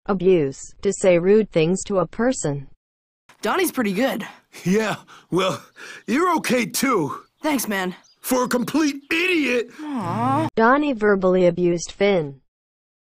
Abuse. To say rude things to a person. Donnie's pretty good. Yeah, well, you're okay too. Thanks, man. For a complete idiot! Donnie verbally abused Finn.